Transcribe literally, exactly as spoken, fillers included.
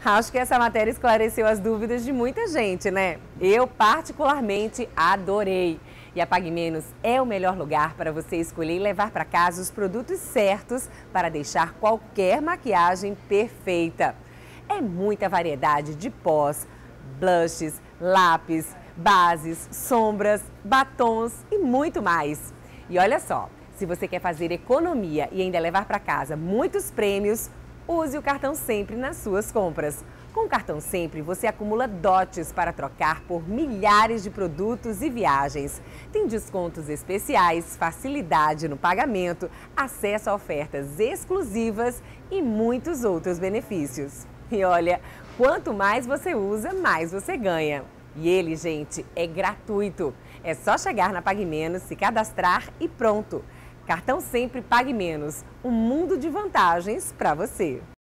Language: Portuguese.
Acho que essa matéria esclareceu as dúvidas de muita gente, né? Eu particularmente adorei. E a Pague Menos é o melhor lugar para você escolher e levar para casa os produtos certos para deixar qualquer maquiagem perfeita. É muita variedade de pós, blushes, lápis, bases, sombras, batons e muito mais. E olha só, se você quer fazer economia e ainda levar para casa muitos prêmios, use o cartão Sempre nas suas compras. Com o cartão Sempre, você acumula dotes para trocar por milhares de produtos e viagens. Tem descontos especiais, facilidade no pagamento, acesso a ofertas exclusivas e muitos outros benefícios. E olha, quanto mais você usa, mais você ganha. E ele, gente, é gratuito. É só chegar na Pague Menos, se cadastrar e pronto. Cartão Sempre Pague Menos, um mundo de vantagens para você.